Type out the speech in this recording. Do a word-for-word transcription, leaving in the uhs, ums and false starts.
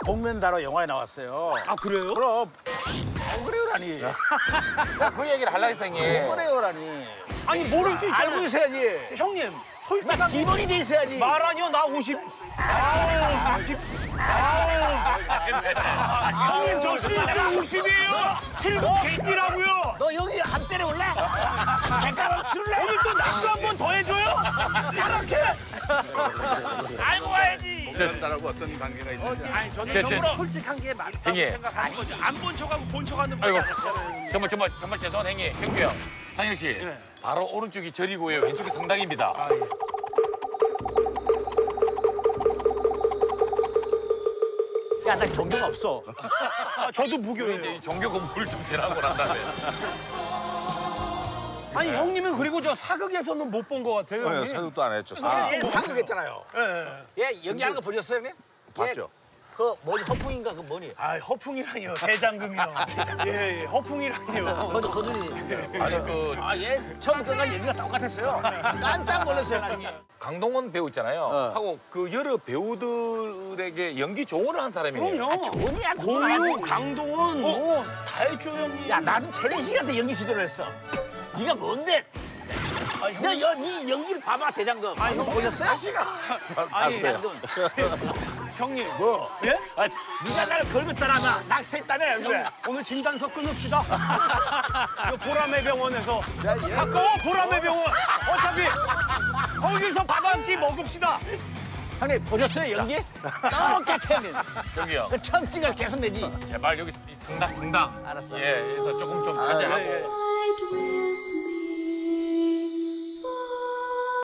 복면다로 영화에 나왔어요. 아 그래요? 그럼 억울해요라니. 그 얘기를 하려고 했어, 형님. 억울해요라니. 아니 모를 수 있잖아요. 알고 있어야지. 형님 막 솔직하게 기본이 돼 있어야지. 말하니요 나 오십. 아우 오십. 아우 형님 저 실제 오십이에요. 칠십 케이티라고요. 너 여기 안 때려올래? 백가방 치울래? 오늘 또 낙수 한 번 더 해줘요? 이렇게 알고 와야지. 복면다라고 어떤 관계가 있는지. 아니 저는 저, 저, 정말 솔직한 게 맞다고 형님. 생각하는 거죠. 안 본 척하고 본 척하는 아이고, 거잖아요. 정말 정말 정말 죄송한 형님. 형님, 상일 씨. 네. 바로 오른쪽이 절이고요, 왼쪽이 성당입니다. 아, 예. 야, 나 종교가 없어. 아, 저도 무교예요. 이제 이 종교 공부를 좀 지나고 난 다음에. 아니 형님은 그리고 저 사극에서는 못 본 것 같아요. 네, 형님. 사극도 안 했죠. 아, 사극. 얘 사극했잖아요. 예. 얘 연기하는 거 보셨어요, 형님? 봤죠. 그 뭐니 허풍인가 그 뭐니? 아 허풍이라니요 대장금이요. 예, 예 허풍이라니요. 허준 허준이. 아니 그 아, 얘 처음부터 끝까지 연기가 똑같았어요. 깜짝 놀랐어요, 나 이게. 강동원 배우 있잖아요. 하고 그 여러 배우들에게 연기 조언을 한 사람이에요. 그럼요. 돈이야, 고유, 강동원 뭐 다 했죠 형님. 야, 나는 태린 씨한테 연기 시도를 했어. 네가 뭔데? 아, 형, 너 여, 네 연기를 봐봐, 대장금. 아니, 형 보셨어요? 자식아. 아니, 봤어요. 형님. 뭐? 예? 아, 지- 네가 나를 걸었잖아, 낙서했다며, 그래. 오늘 진단서 끊읍시다. 그 보라매 병원에서 야, 얘. 가까워 보라매 병원. 어차피 거기서 밥 한 끼 먹읍시다. 형님, 보셨어요, 연기? 똑같아, 면. 저기요. 그 처음 찍을 계속 내지. 제발 여기 이 성당 성당. 알았어. 예, 그래서 조금 좀 자제하고. 예, 예.